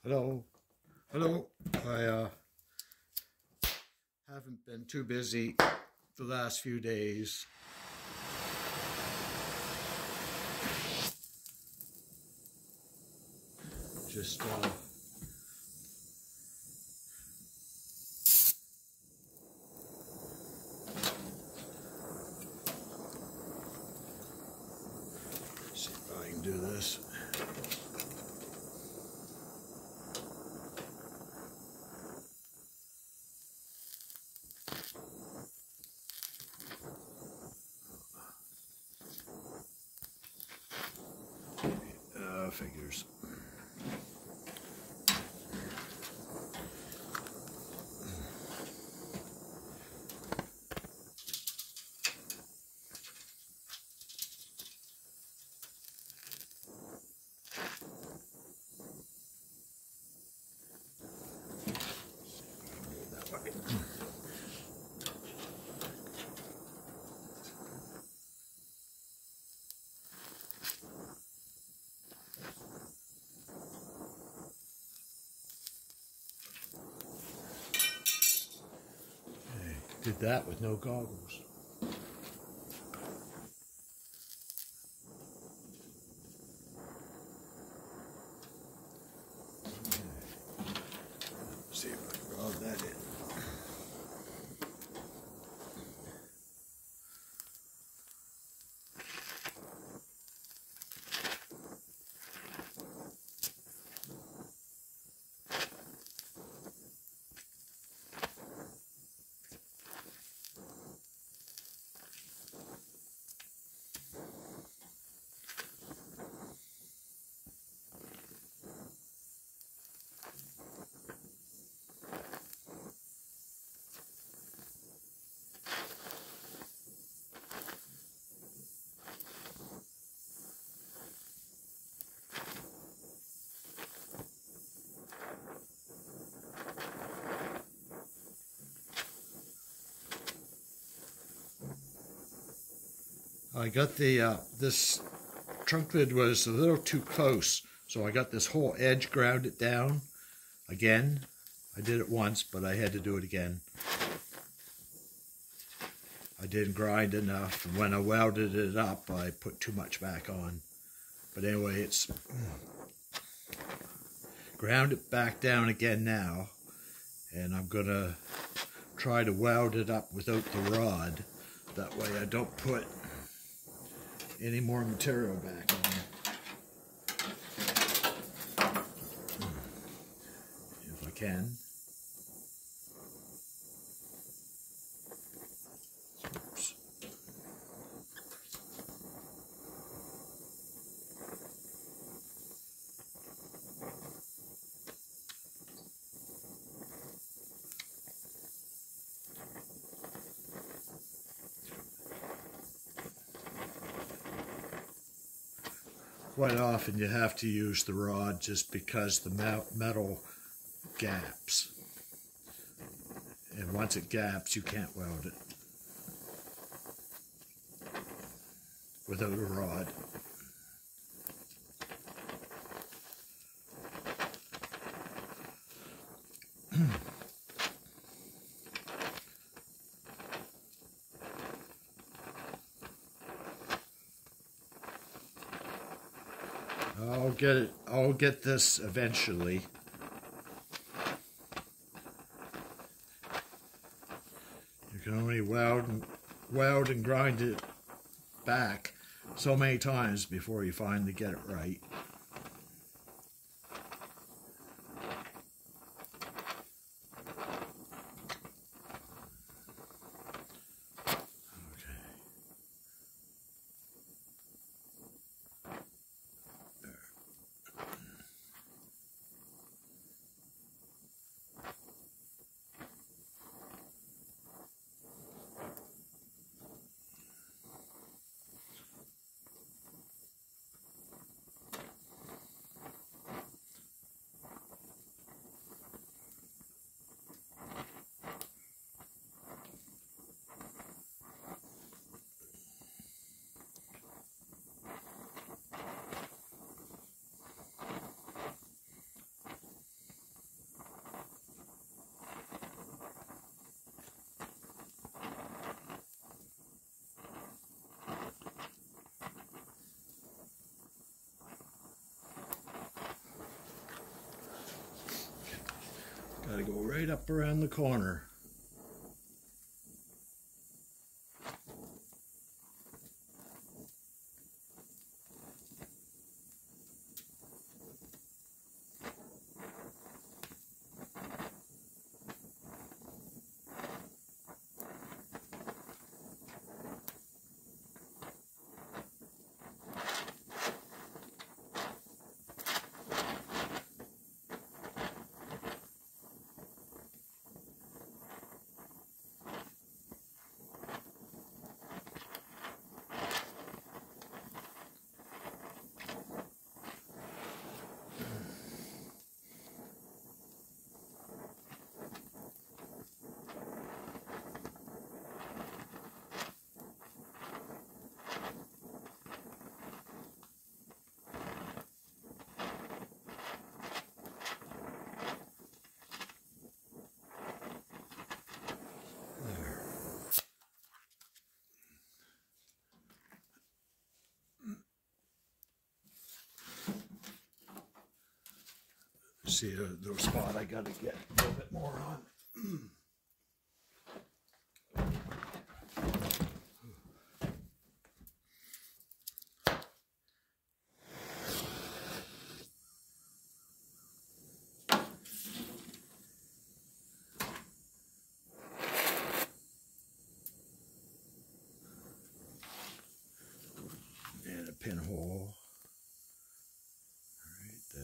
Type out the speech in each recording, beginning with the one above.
Hello. Hello. I haven't been too busy the last few days. Just see if I can do this. Figures. Did that with no goggles. See if I can rub that in. I got the this trunk lid was a little too close, so I got this whole edge grounded down again. I did it once, but I had to do it again. I didn't grind enough, and when I welded it up, I put too much back on. But anyway, it's ground it back down again now, and I'm gonna try to weld it up without the rod. That way I don't put any more material back on. If I can. Oops. Quite often you have to use the rod just because the metal gaps. And once it gaps, you can't weld it without a rod. I'll get this eventually. You can only weld and grind it back so many times before you finally get it right. Gotta go right up around the corner. See the spot I gotta get a little bit more on. And a pinhole right there.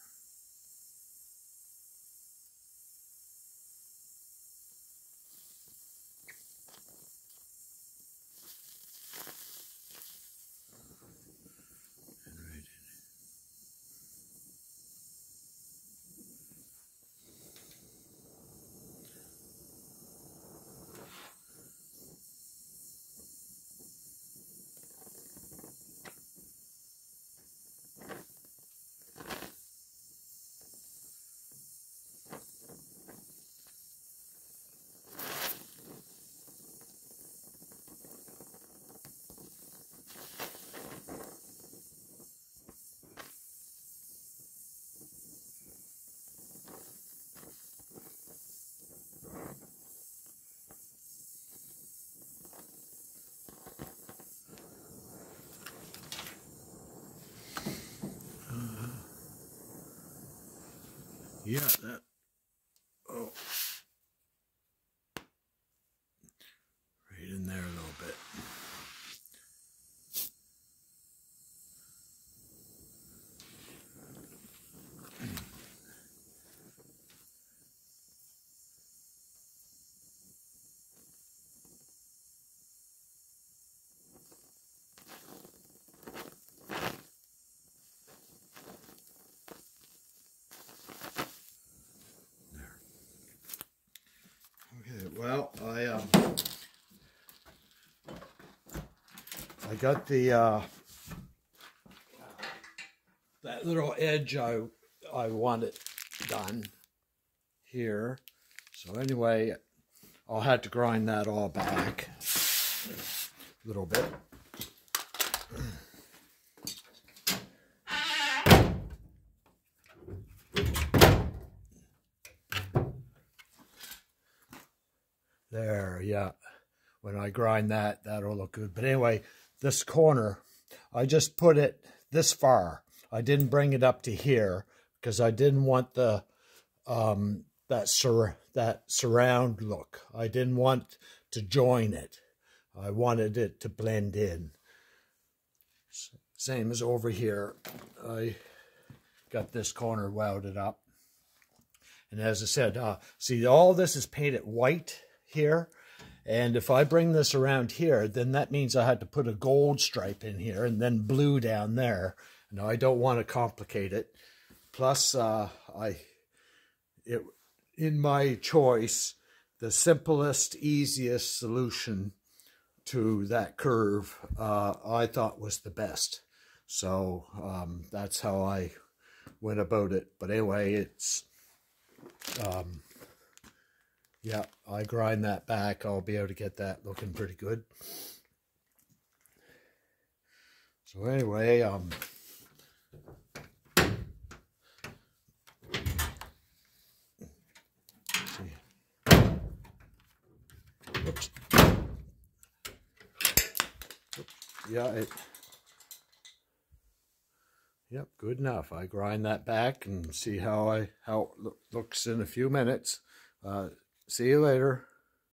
Yeah, that, oh, right in there a little bit. Okay, well, I got the that little edge I wanted done here. So anyway, I'll have to grind that all back a little bit. There, yeah. When I grind that, that'll look good. But anyway, this corner, I just put it this far. I didn't bring it up to here because I didn't want the that surround look. I didn't want to join it. I wanted it to blend in. Same as over here. I got this corner welded up. And as I said, see, all this is painted white here. And if I bring this around here, then that means I had to put a gold stripe in here and then blue down there. Now, I don't want to complicate it. Plus, in my choice, the simplest, easiest solution to that curve, I thought was the best. So that's how I went about it. But anyway, it's, yeah, I grind that back. I'll be able to get that looking pretty good. So anyway, yeah, yep, good enough. I grind that back and see how it looks in a few minutes. See you later.